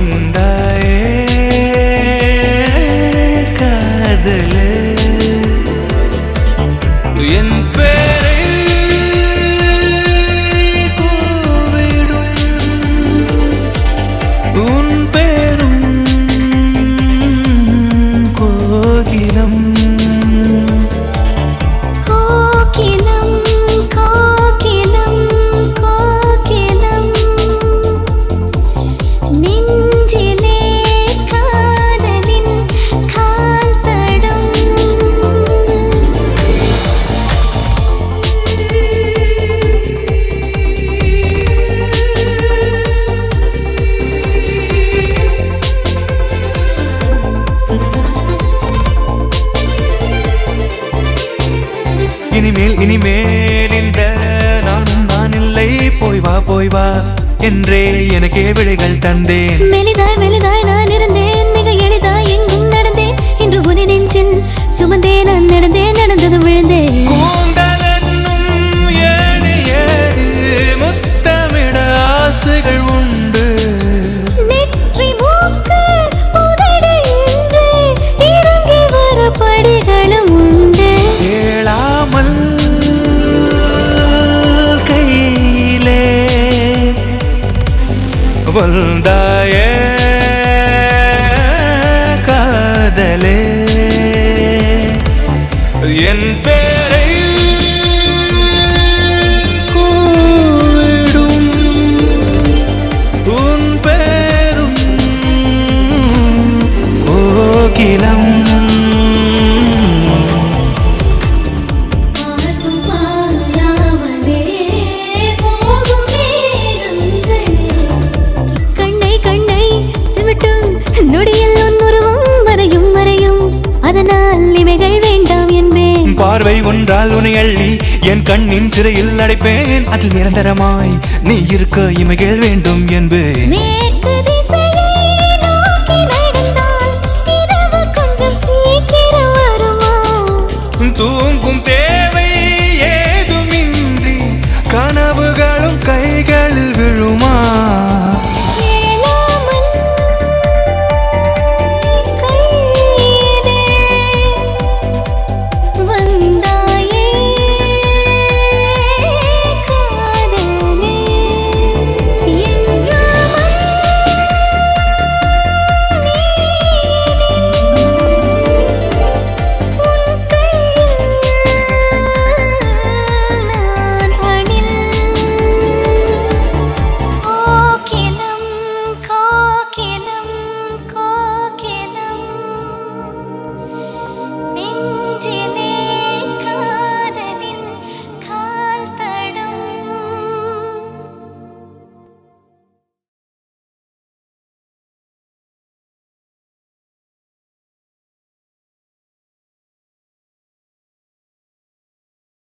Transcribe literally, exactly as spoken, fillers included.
வந்தாயே காதலே என் பேரை கூவிடும் உன் பேரும் கோகிலம் இனிமேல் இனிமேல் இந்த நானும் நான் இல்லை போய் வா போய் வா என்றே எனக்கே விடைகள் தந்தேன் மெலிதாய் மெலிதாய் நான் இருந்தேன் மிக எளிதாய் எங்கும் நடந்தேன் இன்று உன் நெஞ்சில் சுமந்தே நான் நடந்தேன் நடந்தது விழுந்தேன் கூந்தலென்னும் ஏணி ஏறி முத்தமிட ஆசைகள் உண்டு நெற்றி மூக்கு உதடு என்று இறங்கி வர படிகளும் உண்டு கேளாமல் கையிலே வந்தாயே காதலே என் பேரை கூவிடும் உன் பேரும் கோகிலம் பார்வை ஒன்றால் உன்னை அள்ளி என் கண்ணின் சிறையில் அடைப்பேன் அதில் நிரந்தரமாய் நீ இருக்க இமைகள் வேண்டும் என்பேன்.